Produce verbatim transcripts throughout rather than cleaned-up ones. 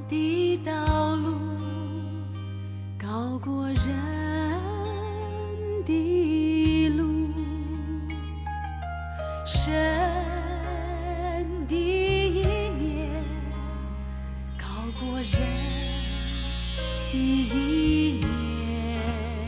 的道路高过人的路，神的意念高过人的意念，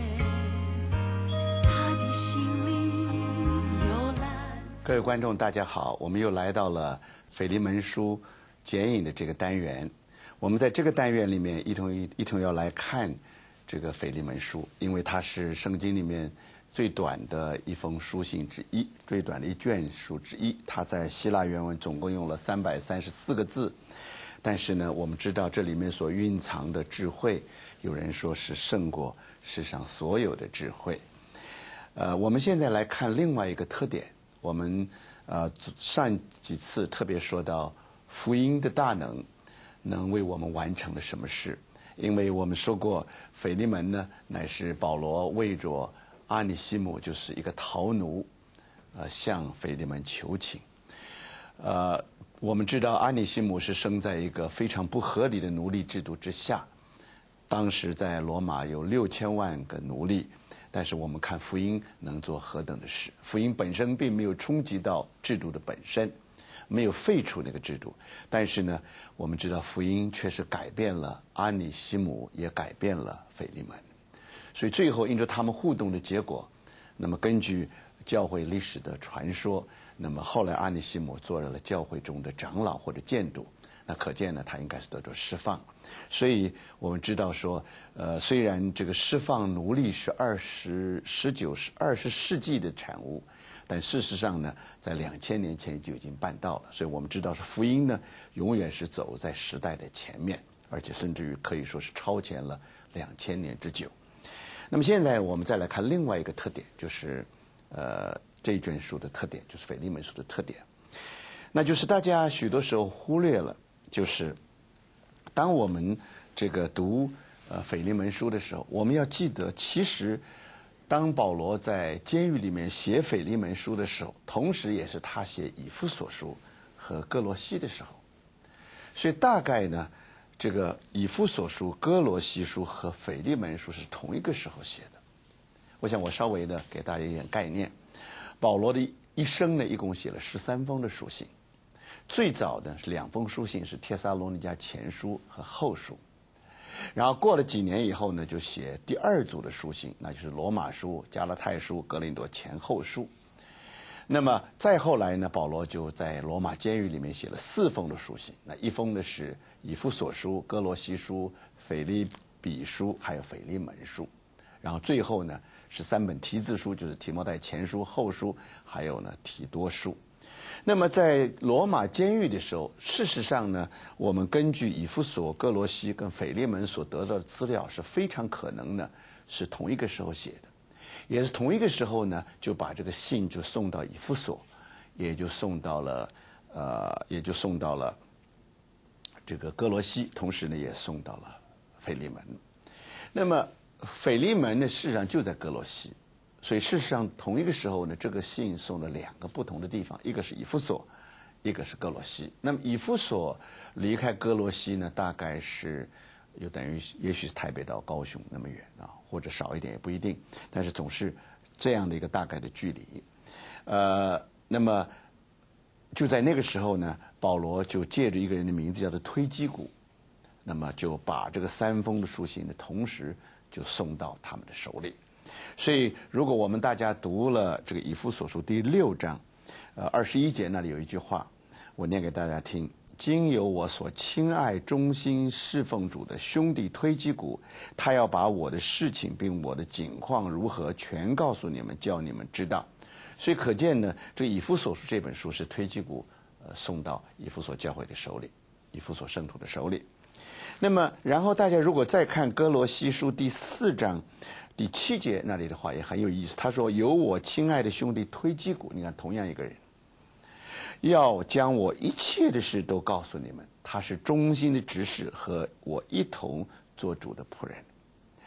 他的心里有蓝。 各位观众大家好，我们又来到了腓利门书剪影的这个单元。我们在这个单元里面一同一同要来看这个腓利门书，因为它是圣经里面最短的一封书信之一，最短的一卷书之一。它在希腊原文总共用了三百三十四个字，但是呢，我们知道这里面所蕴藏的智慧，有人说是胜过世上所有的智慧。呃，我们现在来看另外一个特点。我们呃上几次特别说到福音的大能能为我们完成了什么事，因为我们说过腓利门呢乃是保罗为着阿尼西姆，就是一个逃奴，呃向腓利门求情。呃我们知道阿尼西姆是生在一个非常不合理的奴隶制度之下，当时在罗马有六千万个奴隶，但是我们看福音能做何等的事。福音本身并没有冲击到制度的本身，没有废除那个制度，但是呢，我们知道福音却是改变了阿尼西姆，也改变了腓利门。所以最后因着他们互动的结果，那么根据教会历史的传说，那么后来阿尼西姆做了教会中的长老或者监督，那可见呢，他应该是得到释放。所以我们知道说，呃，虽然这个释放奴隶是二十、十九、二十世纪的产物，但事实上呢，在两千年前就已经办到了。所以我们知道是福音呢，永远是走在时代的前面，而且甚至于可以说是超前了两千年之久。那么现在我们再来看另外一个特点，就是呃这一卷书的特点，就是腓利门书的特点，那就是大家许多时候忽略了，就是当我们这个读呃腓利门书的时候，我们要记得，其实当保罗在监狱里面写腓利门书的时候，同时也是他写以弗所书和哥罗西的时候。所以大概呢，这个以弗所书、哥罗西书和腓利门书是同一个时候写的。我想我稍微的给大家一点概念。保罗的一生呢，一共写了十三封的书信。最早的是两封书信，是帖撒罗尼迦前书和后书。然后过了几年以后呢，就写第二组的书信，那就是罗马书、加拉太书、哥林多前后书。那么再后来呢，保罗就在罗马监狱里面写了四封的书信。那一封呢是以弗所书、哥罗西书、腓利比书，还有腓利门书。然后最后呢是三本题字书，就是提摩太前书、后书，还有呢提多书。那么在罗马监狱的时候，事实上呢，我们根据以弗所、哥罗西跟腓利门所得到的资料，是非常可能呢是同一个时候写的，也是同一个时候呢就把这个信就送到以弗所，也就送到了呃，也就送到了这个哥罗西，同时呢也送到了腓利门。那么腓利门呢，事实上就在哥罗西。所以事实上同一个时候呢，这个信送了两个不同的地方，一个是以弗所，一个是哥罗西。那么以弗所离开哥罗西呢，大概是有等于也许是台北到高雄那么远啊，或者少一点也不一定，但是总是这样的一个大概的距离。呃，那么就在那个时候呢，保罗就借着一个人的名字叫做推基古，那么就把这个三封的书信呢，同时就送到他们的手里。所以如果我们大家读了这个以弗所书第六章呃二十一节，那里有一句话，我念给大家听。经由我所亲爱忠心侍奉主的兄弟推基古，他要把我的事情并我的景况如何全告诉你们，叫你们知道。所以可见呢，这个以弗所书这本书是推基古呃送到以弗所教会的手里，以弗所圣徒的手里。那么然后大家如果再看哥罗西书第四章第七节那里的话也很有意思，他说有我亲爱的兄弟推基古，你看同样一个人，要将我一切的事都告诉你们，他是忠心的执事，和我一同做主的仆人。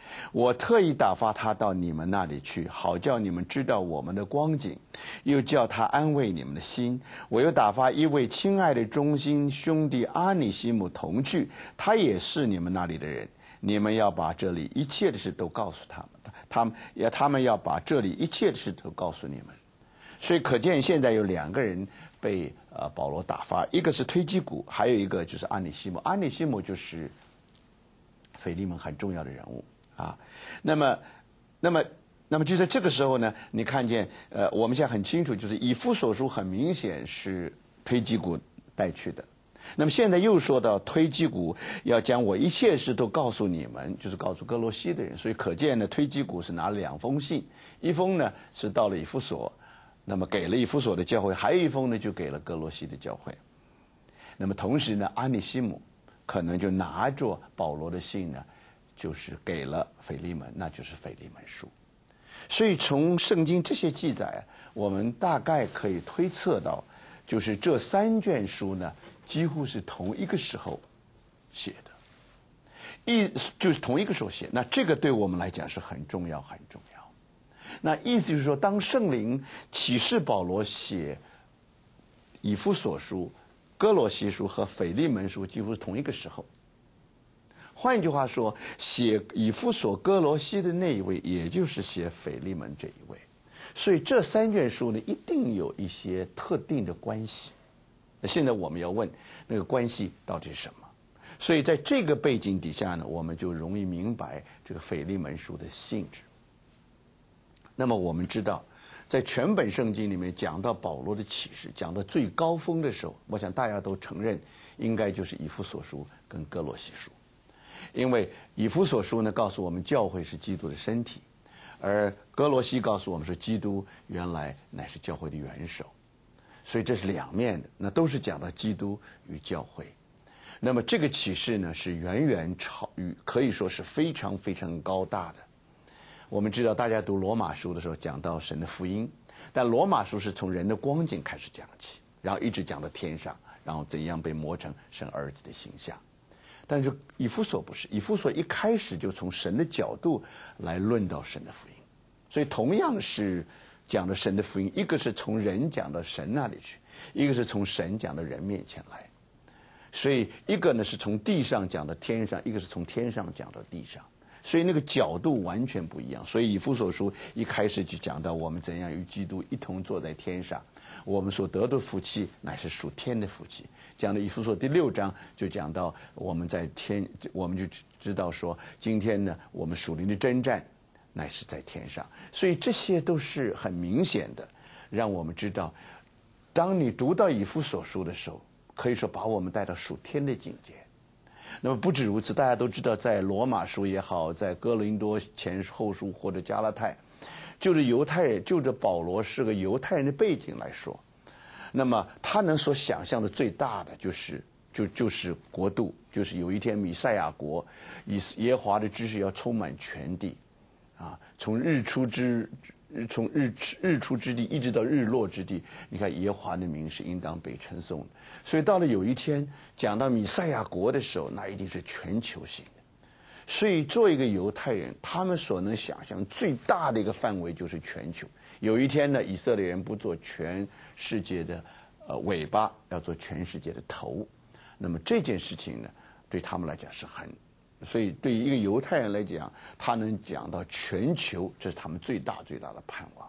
我特意打发他到你们那里去，好叫你们知道我们的光景，又叫他安慰你们的心。我又打发一位亲爱的忠心兄弟阿尼西姆同去，他也是你们那里的人。你们要把这里一切的事都告诉他们，他们要他们要把这里一切的事都告诉你们。所以可见现在有两个人被呃保罗打发，一个是推基古，还有一个就是阿尼西姆。阿尼西姆就是腓利门很重要的人物啊。那么，那么，那么就在这个时候呢，你看见呃，我们现在很清楚，就是以弗所书很明显是推基古带去的。那么现在又说到推基古要将我一切事都告诉你们，就是告诉哥罗西的人。所以可见呢，推基古是拿了两封信，一封呢是到了以弗所，那么给了以弗所的教会，还有一封呢就给了哥罗西的教会。那么同时呢，阿尼西姆可能就拿着保罗的信呢，就是给了腓利门，那就是腓利门书。所以从圣经这些记载，我们大概可以推测到，就是这三卷书呢，几乎是同一个时候写的，意就是同一个时候写。那这个对我们来讲是很重要，很重要。那意思就是说，当圣灵启示保罗写以弗所书、哥罗西书和腓利门书，几乎是同一个时候。换句话说，写以弗所、哥罗西的那一位，也就是写腓利门这一位。所以这三卷书呢，一定有一些特定的关系。现在我们要问，那个关系到底是什么？所以在这个背景底下呢，我们就容易明白这个腓利门书的性质。那么我们知道，在全本圣经里面讲到保罗的启示，讲到最高峰的时候，我想大家都承认，应该就是以弗所书跟哥罗西书。因为以弗所书呢告诉我们教会是基督的身体，而哥罗西告诉我们说基督原来乃是教会的元首，所以这是两面的，那都是讲到基督与教会。那么这个启示呢是远远超于，可以说是非常非常高大的。我们知道大家读罗马书的时候讲到神的福音，但罗马书是从人的光景开始讲起，然后一直讲到天上，然后怎样被磨成神儿子的形象。但是以弗所不是，以弗所一开始就从神的角度来论到神的福音，所以同样是讲的神的福音，一个是从人讲到神那里去，一个是从神讲到人面前来。所以一个呢是从地上讲到天上，一个是从天上讲到地上，所以那个角度完全不一样。所以以弗所书一开始就讲到我们怎样与基督一同坐在天上，我们所得的福气乃是属天的福气。讲到以弗所第六章就讲到我们在天，我们就知道说今天呢我们属灵的征战乃是在天上。所以这些都是很明显的，让我们知道，当你读到以弗所书的时候，可以说把我们带到属天的境界。那么不止如此，大家都知道，在罗马书也好，在哥林多前后书或者加拉太，就着犹太人，就着保罗是个犹太人的背景来说，那么他能所想象的最大的就是就就是国度，就是有一天弥赛亚国，以耶和华的知识要充满全地，啊，从日出之从日日出之地一直到日落之地，你看耶和华的名是应当被称颂的。所以到了有一天讲到弥赛亚国的时候，那一定是全球性的。所以做一个犹太人，他们所能想象最大的一个范围就是全球。有一天呢，以色列人不做全世界的呃尾巴，要做全世界的头。那么这件事情呢，对他们来讲是很，所以对于一个犹太人来讲，他能讲到全球，这是他们最大最大的盼望。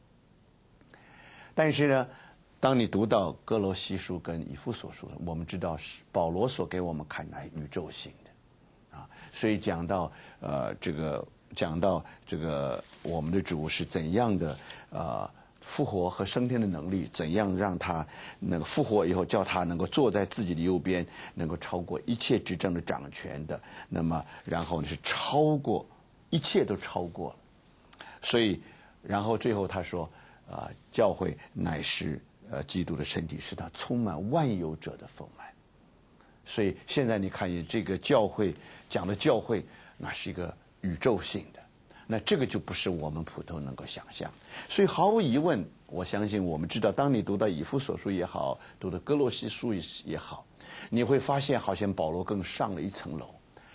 但是呢，当你读到哥罗西书跟以弗所书，我们知道是保罗所给我们看来宇宙性的啊，所以讲到呃这个讲到这个我们的主是怎样的呃复活和升天的能力，怎样让他那个复活以后叫他能够坐在自己的右边，能够超过一切执政的掌权的，那么然后呢是超过一切都超过了。所以然后最后他说啊、呃，教会乃是呃基督的身体，是他充满万有者的丰满。所以现在你看见这个教会讲的教会，那是一个宇宙性的，那这个就不是我们普通能够想象。所以毫无疑问，我相信我们知道，当你读到以弗所书也好，读到哥罗西书也好，你会发现好像保罗更上了一层楼。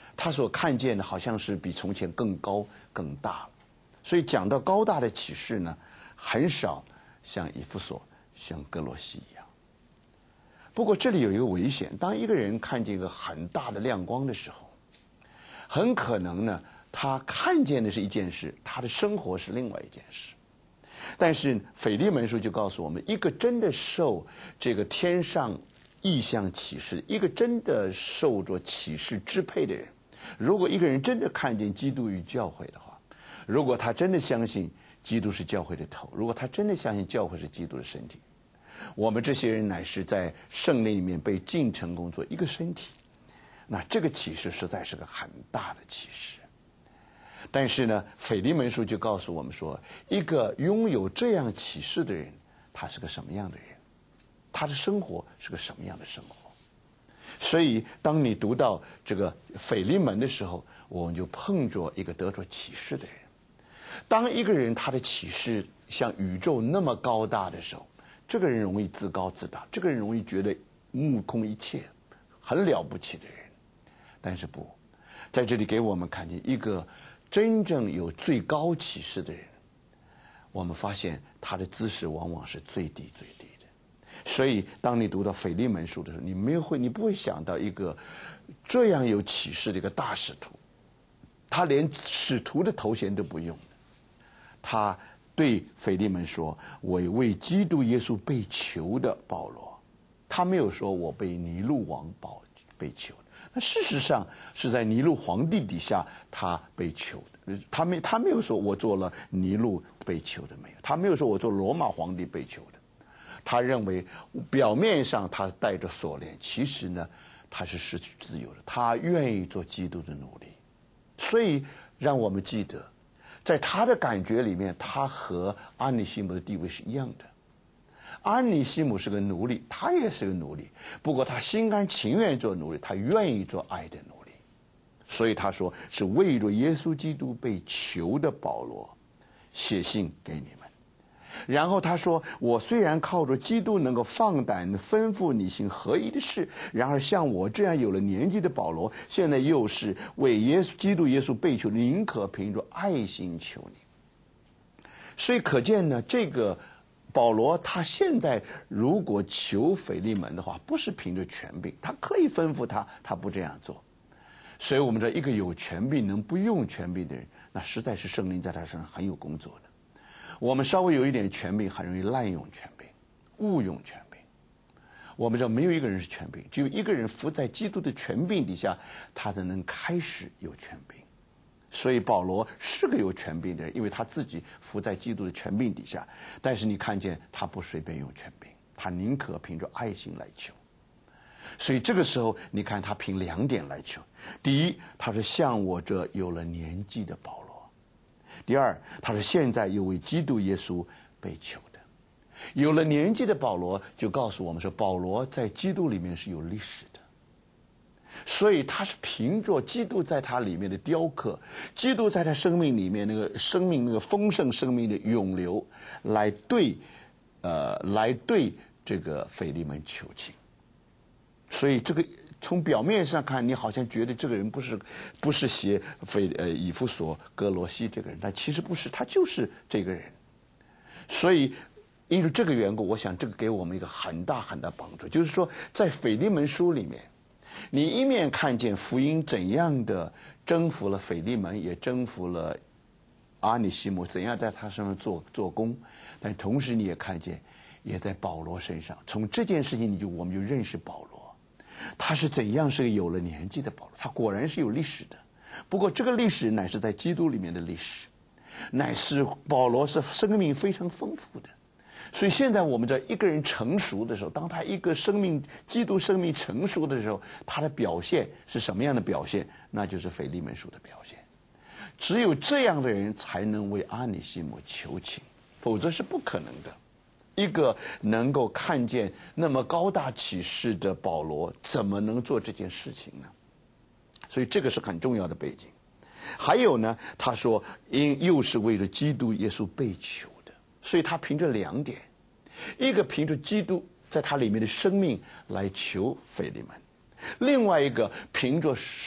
他所看见的好像是比从前更高更大了。所以讲到高大的启示呢，很少像以弗所、像哥罗西一样。不过这里有一个危险，当一个人看见一个很大的亮光的时候，很可能呢，他看见的是一件事，他的生活是另外一件事。但是腓利门书就告诉我们，一个真的受这个天上异象启示，一个真的受着启示支配的人，如果一个人真的看见基督与教会的话，如果他真的相信基督是教会的头，如果他真的相信教会是基督的身体，我们这些人乃是在圣灵里面被进城工作一个身体，那这个启示实在是个很大的启示。但是呢，腓利门书就告诉我们说，一个拥有这样启示的人，他是个什么样的人，他的生活是个什么样的生活。所以当你读到这个腓利门的时候，我们就碰着一个得着启示的人。当一个人他的启示像宇宙那么高大的时候，这个人容易自高自大，这个人容易觉得目空一切，很了不起的人。但是不，在这里给我们看见一个真正有最高启示的人，我们发现他的姿势往往是最低最低的。所以当你读到腓利门书的时候，你没有会你不会想到一个这样有启示的一个大使徒，他连使徒的头衔都不用的。他对腓利门说，我为基督耶稣被囚的保罗。他没有说我被尼禄王保被囚的，那事实上是在尼禄皇帝底下他被囚的。他没他没有说我做了尼禄被囚的，没有，他没有说我做罗马皇帝被囚的。他认为表面上他带着锁链，其实呢他是失去自由的，他愿意做基督的奴隶。所以让我们记得，在他的感觉里面，他和安尼西姆的地位是一样的。安尼西姆是个奴隶，他也是个奴隶，不过他心甘情愿做奴隶，他愿意做爱的奴隶。所以他说是为着耶稣基督被囚的保罗写信给你们。然后他说，我虽然靠着基督能够放胆吩咐你行合一的事，然而像我这样有了年纪的保罗，现在又是为耶稣基督耶稣被囚，宁可凭着爱心求你。所以可见呢，这个保罗他现在如果求腓利门的话，不是凭着权柄，他可以吩咐他，他不这样做。所以我们知道，一个有权柄能不用权柄的人，那实在是圣灵在他身上很有工作的。我们稍微有一点权柄，很容易滥用权柄，误用权柄。我们知道没有一个人是权柄，只有一个人服在基督的权柄底下，他才能开始有权柄。所以保罗是个有权柄的人，因为他自己服在基督的权柄底下。但是你看见他不随便用权柄，他宁可凭着爱心来求。所以这个时候你看他凭两点来求。第一，他是像我这有了年纪的保罗。第二，他是现在又为基督耶稣被囚的。有了年纪的保罗就告诉我们说，保罗在基督里面是有历史的。所以他是凭着基督在他里面的雕刻，基督在他生命里面那个生命那个丰盛生命的涌流，来对呃来对这个腓利门求情。所以这个从表面上看，你好像觉得这个人不是不是写腓呃以弗所哥罗西这个人，但其实不是，他就是这个人。所以因为这个缘故，我想这个给我们一个很大很大帮助，就是说在腓利门书里面，你一面看见福音怎样的征服了腓利门，也征服了阿尼西姆，怎样在他身上做做工，但同时你也看见，也在保罗身上。从这件事情，你就我们就认识保罗。他是怎样是个有了年纪的保罗，他果然是有历史的。不过这个历史乃是在基督里面的历史，乃是保罗是生命非常丰富的。所以现在我们在一个人成熟的时候，当他一个生命基督生命成熟的时候，他的表现是什么样的表现？那就是腓利门书的表现。只有这样的人才能为阿尼西姆求情，否则是不可能的。一个能够看见那么高大启示的保罗，怎么能做这件事情呢？所以这个是很重要的背景。还有呢，他说因又是为了基督耶稣被囚的，所以他凭着两点，一个凭着基督在他里面的生命来求腓利门，另外一个凭着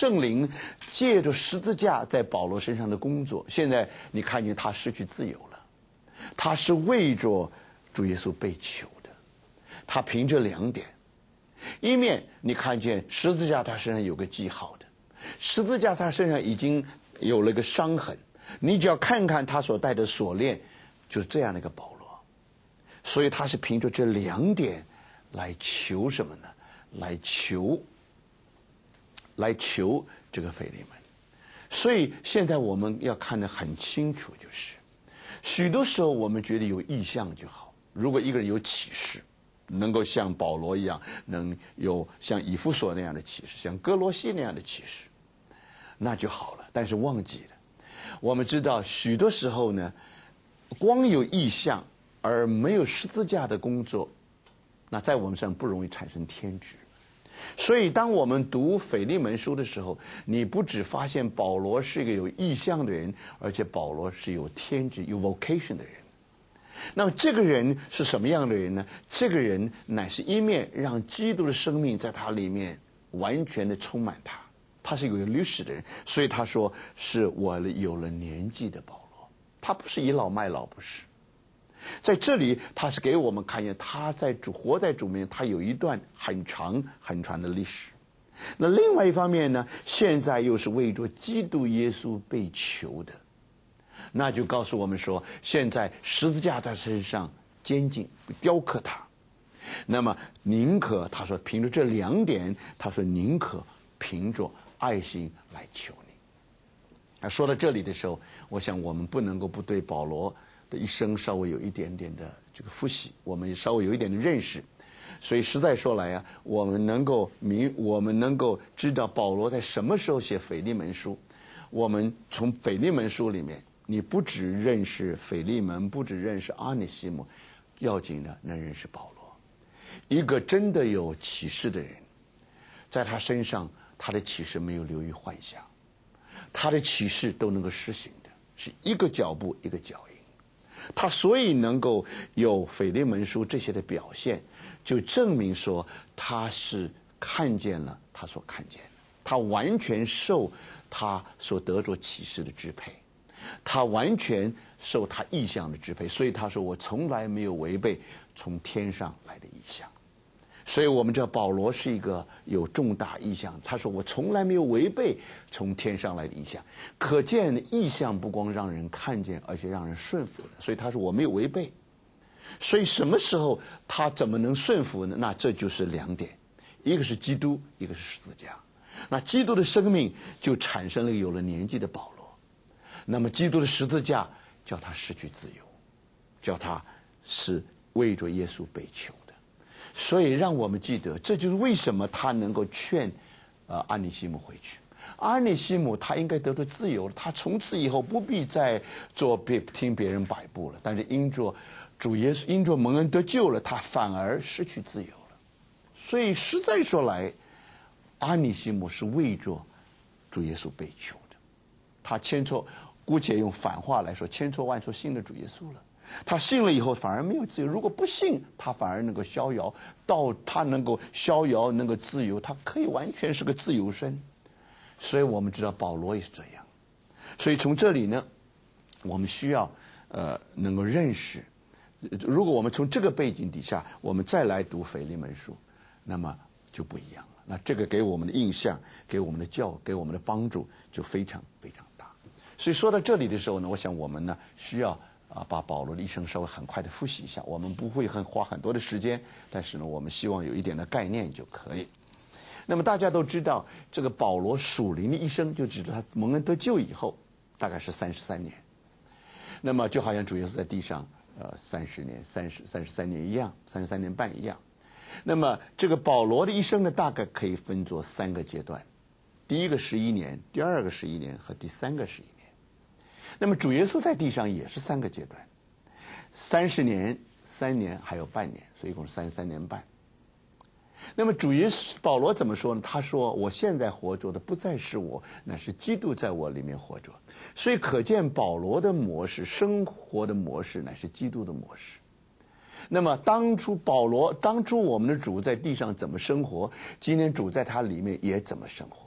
圣灵借着十字架在保罗身上的工作，现在你看见他失去自由了，他是为着主耶稣被囚的。他凭着两点，一面你看见十字架他身上有个记号的，十字架他身上已经有了个伤痕，你只要看看他所戴的锁链，就是这样的一个保罗。所以他是凭着这两点来求什么呢？来求来求这个腓利门。所以现在我们要看得很清楚，就是许多时候我们觉得有异象就好，如果一个人有启示，能够像保罗一样，能有像以弗所那样的启示，像哥罗西那样的启示，那就好了。但是忘记了，我们知道许多时候呢，光有异象而没有十字架的工作，那在我们身上不容易产生天职。所以当我们读腓利门书的时候，你不只发现保罗是一个有异象的人，而且保罗是有天职有 vocation 的人。那么这个人是什么样的人呢？这个人乃是一面让基督的生命在他里面完全的充满他，他是有个历史的人，所以他说是我有了年纪的保罗，他不是倚老卖老，不是。在这里他是给我们看见他在主活在主面，他有一段很长很长的历史。那另外一方面呢，现在又是为着基督耶稣被囚的，那就告诉我们说，现在十字架在身上监禁雕刻他，那么宁可他说凭着这两点，他说宁可凭着爱心来求你。那说到这里的时候，我想我们不能够不对保罗的一生稍微有一点点的这个复习，我们稍微有一点的认识。所以实在说来啊，我们能够明，我们能够知道保罗在什么时候写腓利门书。我们从腓利门书里面，你不只认识腓利门，不只认识阿尼西姆，要紧的能认识保罗。一个真的有启示的人，在他身上，他的启示没有流于幻想，他的启示都能够施行的，是一个脚步一个脚印。他所以能够有腓利门书这些的表现，就证明说他是看见了他所看见的，他完全受他所得着启示的支配，他完全受他意象的支配。所以他说我从来没有违背从天上来的意象。所以我们知道保罗是一个有重大意象，他说我从来没有违背从天上来的意象。可见意象不光让人看见，而且让人顺服的。所以他说我没有违背。所以什么时候他怎么能顺服呢？那这就是两点，一个是基督，一个是十字架。那基督的生命就产生了有了年纪的保罗，那么基督的十字架叫他失去自由，叫他是为着耶稣被囚。所以让我们记得，这就是为什么他能够劝呃阿尼西姆回去。阿尼西姆他应该得到自由了，他从此以后不必再做别听别人摆布了。但是因着主耶稣，因着蒙恩得救了，他反而失去自由了。所以实在说来，阿尼西姆是为着主耶稣被囚的。他千错，姑且用反话来说，千错万错信了主耶稣了。他信了以后反而没有自由，如果不信，他反而能够逍遥，到他能够逍遥，能够自由，他可以完全是个自由身。所以我们知道保罗也是这样。所以从这里呢，我们需要呃能够认识，如果我们从这个背景底下，我们再来读腓利门书，那么就不一样了。那这个给我们的印象，给我们的教，给我们的帮助就非常非常大。所以说到这里的时候呢，我想我们呢需要啊，把保罗的一生稍微很快的复习一下，我们不会很花很多的时间，但是呢，我们希望有一点的概念就可以。那么大家都知道，这个保罗属灵的一生，就指着他蒙恩得救以后，大概是三十三年。那么就好像主耶稣在地上，呃，三十年、三十三十三年一样，三十三年半一样。那么这个保罗的一生呢，大概可以分作三个阶段：第一个十一年，第二个十一年和第三个十一年。那么主耶稣在地上也是三个阶段，三十年、三年还有半年，所以一共是三十三年半。那么主耶稣保罗怎么说呢？他说：“我现在活着的不再是我，乃是基督在我里面活着。”所以可见保罗的模式、生活的模式乃是基督的模式。那么当初保罗、当初我们的主在地上怎么生活，今天主在他里面也怎么生活。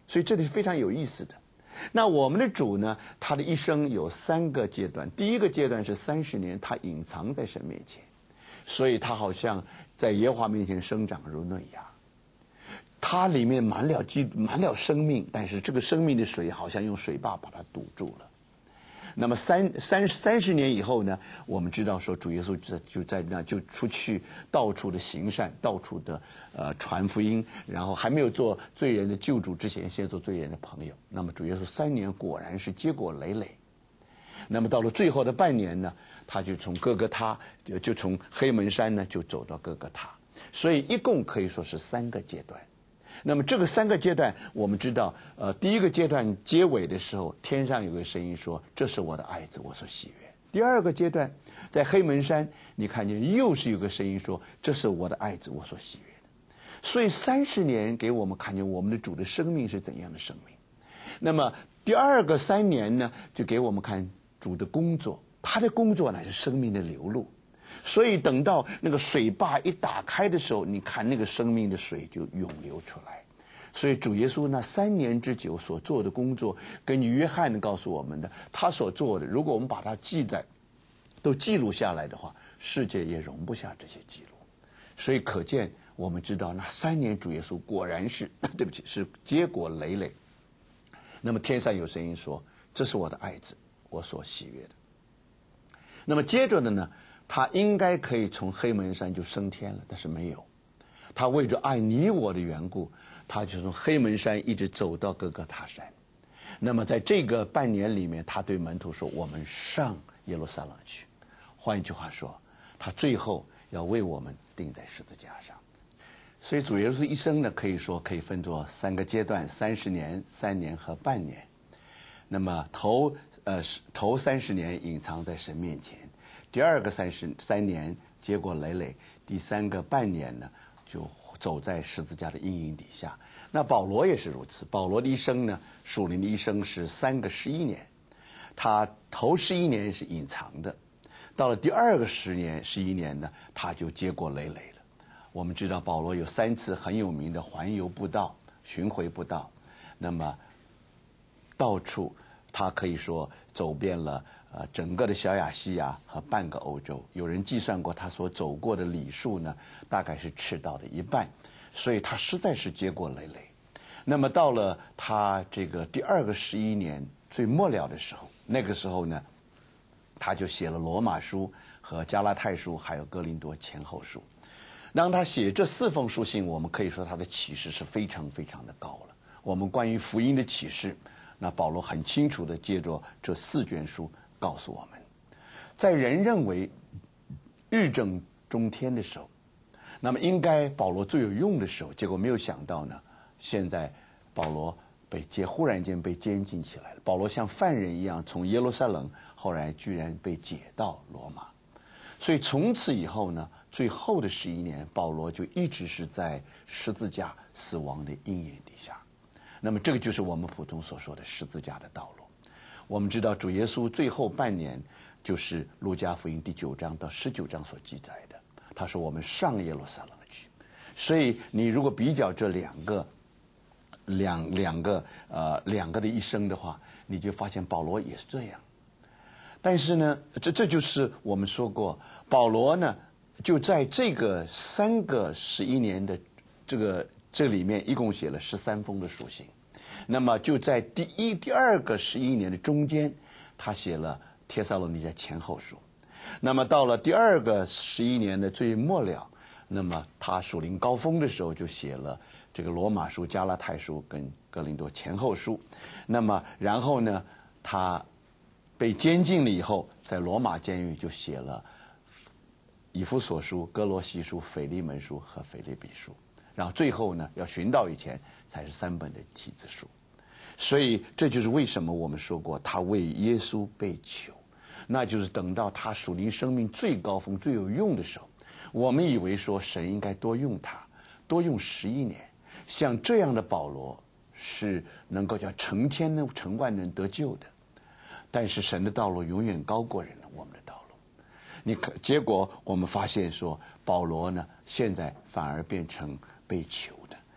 所以这里是非常有意思的。那我们的主呢，他的一生有三个阶段。第一个阶段是三十年，他隐藏在神面前，所以他好像在耶和华面前生长如嫩芽。他里面满了基满了生命，但是这个生命的水好像用水坝把它堵住了。那么三三三十年以后呢，我们知道说主耶稣就在就在那就出去到处的行善，到处的呃传福音，然后还没有做罪人的救主之前，先做罪人的朋友。那么主耶稣三年果然是结果累累。那么到了最后的半年呢，他就从哥哥他就就从黑门山呢就走到哥哥他，所以一共可以说是三个阶段。那么这个三个阶段，我们知道，呃，第一个阶段结尾的时候，天上有个声音说：“这是我的爱子，我所喜悦。”第二个阶段，在黑门山，你看见又是有个声音说：“这是我的爱子，我所喜悦的。”所以三十年给我们看见我们的主的生命是怎样的生命。那么第二个三年呢，就给我们看主的工作，他的工作呢是生命的流露。所以等到那个水坝一打开的时候，你看那个生命的水就涌流出来。所以主耶稣那三年之久所做的工作，根据约翰告诉我们的，他所做的，如果我们把它记载都记录下来的话，世界也容不下这些记录。所以可见我们知道那三年主耶稣果然是对不起是结果累累。那么天上有声音说：“这是我的爱子，我所喜悦的。”那么接着的呢，他应该可以从黑门山就升天了，但是没有。他为着爱你我的缘故，他就从黑门山一直走到各个他山。那么在这个半年里面，他对门徒说：“我们上耶路撒冷去。”换一句话说，他最后要为我们钉在十字架上。所以主耶稣一生呢，可以说可以分作三个阶段：三十年、三年和半年。那么头呃头三十年隐藏在神面前，第二个三十三年结果累累，第三个半年呢就走在十字架的阴影底下。那保罗也是如此，保罗的一生呢，属灵的一生是三个十一年，他头十一年是隐藏的，到了第二个十年十一年呢，他就结果累累了。我们知道保罗有三次很有名的环游布道、巡回布道，那么到处他可以说走遍了呃整个的小亚细亚和半个欧洲。有人计算过他所走过的里数呢，大概是赤道的一半，所以他实在是结果累累。那么到了他这个第二个十一年最末了的时候，那个时候呢，他就写了罗马书和加拉太书还有哥林多前后书。当他写这四封书信，我们可以说他的启示是非常非常的高了。我们关于福音的启示，那保罗很清楚地借着这四卷书告诉我们，在人认为日正中天的时候，那么应该保罗最有用的时候，结果没有想到呢，现在保罗被接忽然间被监禁起来了。保罗像犯人一样从耶路撒冷后来居然被解到罗马。所以从此以后呢，最后的十一年，保罗就一直是在十字架死亡的阴影底下。那么这个就是我们普通所说的十字架的道路。我们知道主耶稣最后半年就是路加福音第九章到十九章所记载的，他说我们上耶路撒冷去。所以你如果比较这两个两两个呃两个的一生的话，你就发现保罗也是这样。但是呢，这这就是我们说过，保罗呢就在这个三个十一年的这个这里面，一共写了十三封的书信。那么就在第一、第二个十一年的中间，他写了帖撒罗尼迦前后书。那么到了第二个十一年的最末了，那么他属灵高峰的时候，就写了这个罗马书、加拉太书跟哥林多前后书。那么然后呢，他被监禁了以后，在罗马监狱就写了以弗所书、哥罗西书、腓利门书和腓立比书。然后最后呢，要寻到以前才是三本的提字书。所以这就是为什么我们说过他为耶稣被囚，那就是等到他属灵生命最高峰最有用的时候，我们以为说神应该多用他，多用十一年，像这样的保罗是能够叫成千的成万人得救的。但是神的道路永远高过人的我们的道路。你可结果我们发现说保罗呢，现在反而变成被囚的。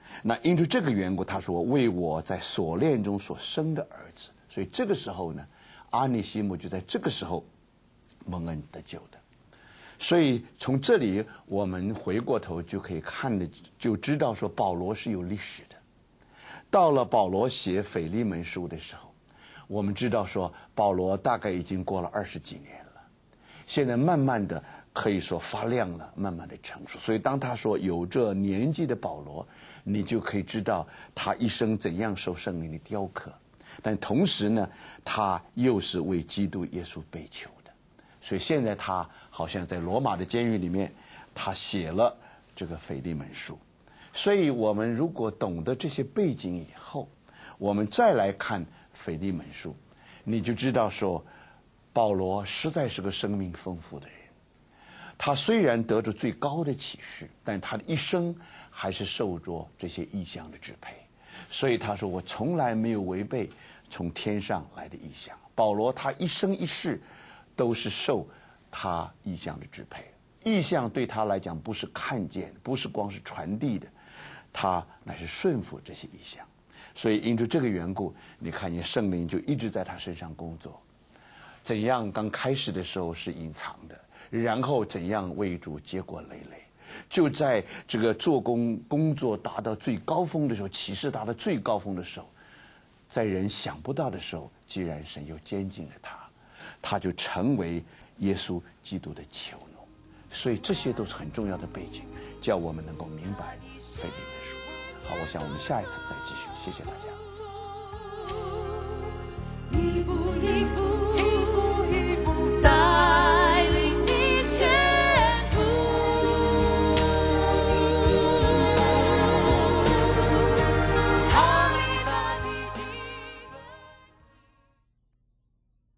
那因着这个缘故，他说为我在锁链中所生的儿子。所以这个时候呢，阿尼西姆就在这个时候蒙恩得救的。所以从这里我们回过头就可以看的，就知道说保罗是有历史的。到了保罗写腓利门书的时候，我们知道说保罗大概已经过了二十几年了，现在慢慢的可以说发亮了，慢慢的成熟。所以当他说有这年纪的保罗，你就可以知道他一生怎样受圣灵的雕刻，但同时呢，他又是为基督耶稣被囚的。所以现在他好像在罗马的监狱里面，他写了这个腓利门书。所以我们如果懂得这些背景以后，我们再来看腓利门书，你就知道说保罗实在是个生命丰富的人。他虽然得着最高的启示，但他的一生还是受着这些异象的支配。所以他说我从来没有违背从天上来的异象。保罗他一生一世都是受他异象的支配。异象对他来讲不是看见，不是光是传递的，他乃是顺服这些异象。所以因着这个缘故，你看见圣灵就一直在他身上工作。怎样刚开始的时候是隐藏的，然后怎样为主结果累累，就在这个做工工作达到最高峰的时候，启示达到最高峰的时候，在人想不到的时候，既然神又监禁了他，他就成为耶稣基督的囚奴。所以这些都是很重要的背景，叫我们能够明白腓利门书。好，我想我们下一次再继续，谢谢大家。